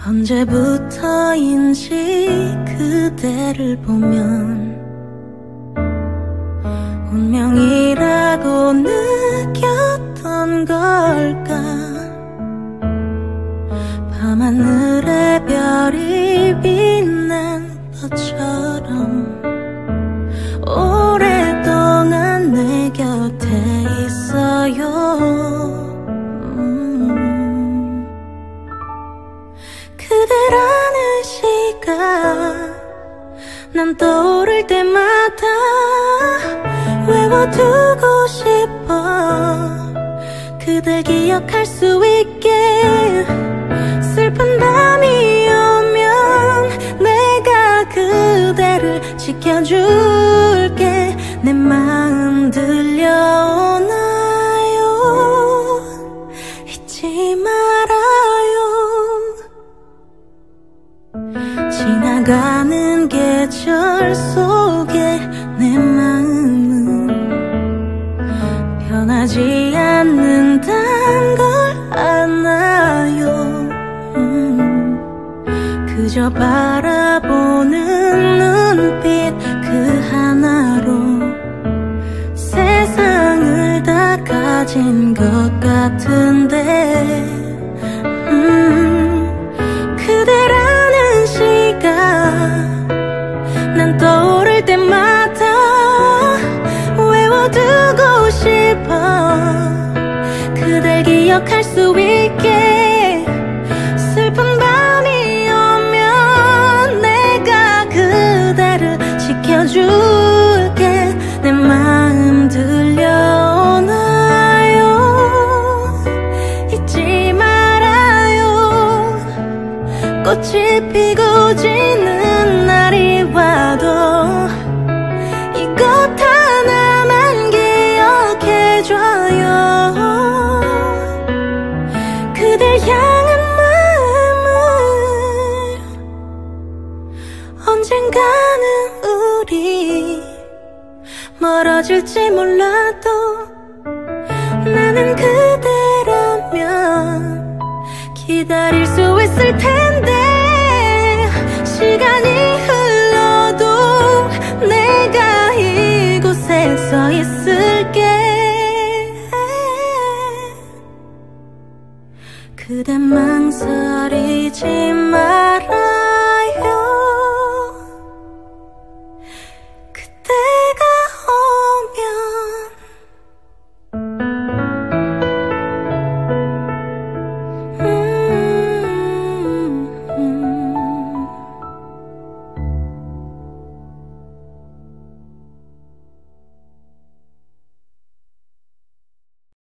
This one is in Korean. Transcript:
언제부터인지 그대를 보면 운명이라고 느꼈던 걸까. 밤하늘에 별이 빛난 것처럼 오랫동안 내 곁에 있어요. 그대라는 시간 난 떠오를 때마다 외워두고 싶어. 그댈 기억할 수 있게. 슬픈 밤이 오면 내가 그대를 지켜줄게. 내 마음 들려오나요? 잊지 말아요. 지나가는 계절 속에 내 마음은 변하지 않는단 걸 아나요. 그저 바라보는 눈빛 그 하나로 세상을 다 가진 것 같은데. 그대라는 시간 난 떠오를 때마다 외워두고 싶어. 그댈 기억할 수 있게. 슬픈 밤이 오면 내가 그대를 지켜줄게. 내 마음 들려오나요? 잊지 말아요. 꽃이 피고 지는 날이 와도 이것 하나만 기억해줘요. 그댈 향한 마음을 언젠가는 우리 멀어질지 몰라도 나는 그대라면 기다릴 수 있을 텐데. 시간이 흘러도 내가 이곳에 서 있을게. 그댄 망설이지 마.